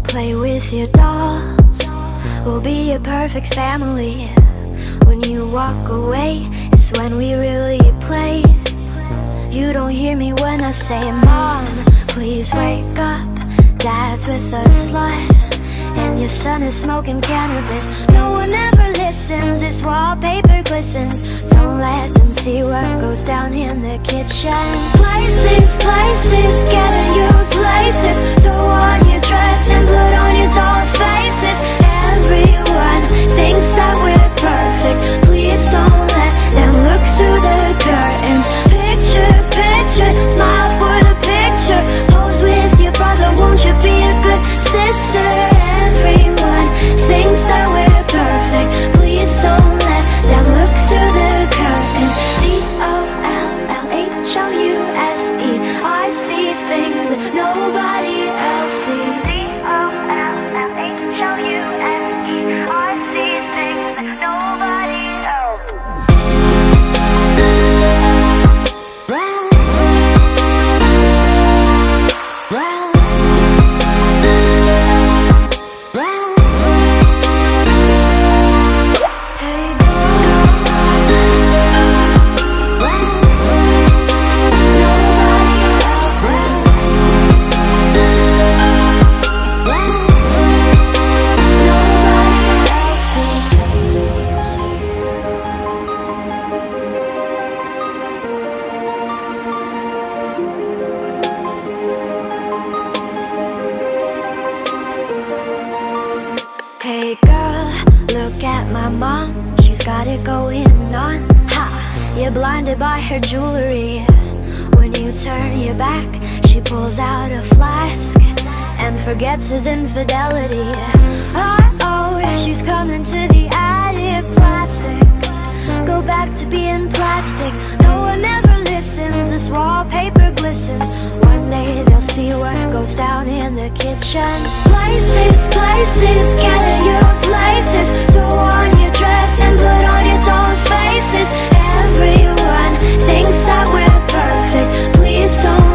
Play with your dolls, we'll be a perfect family. When you walk away, it's when we really play. You don't hear me when I say, Mom, please wake up. Dad's with a slut, and your son is smoking cannabis. No one ever listens, this wallpaper glistens. Don't let them see what goes down in the kitchen. Places, places, getting you places. Throw on your dress and put on your doll faces. Everyone thinks that we're perfect. Please don't let them look through the curtains. Picture, picture, smile for the picture. Pose with your brother, won't you be a good sister? Everyone thinks that we're perfect. Please don't let them look through the curtains. C-O-L-L-H-O-U-S-E. I see things that nobody else sees. C-O-L-L-H-O-U-S-E. I see things that nobody else Hey girl, look at my mom, she's got it going on. Ha! You're blinded by her jewelry. When you turn your back, she pulls out a flask and forgets his infidelity. Uh-oh, she's coming to the attic. Plastic, go back to being plastic. No one ever listens, this wallpaper glistens. One day they'll see what goes down in the kitchen. Places, places, getting you places. Throw on your dress and put on your doll faces. Everyone thinks that we're perfect. Please don't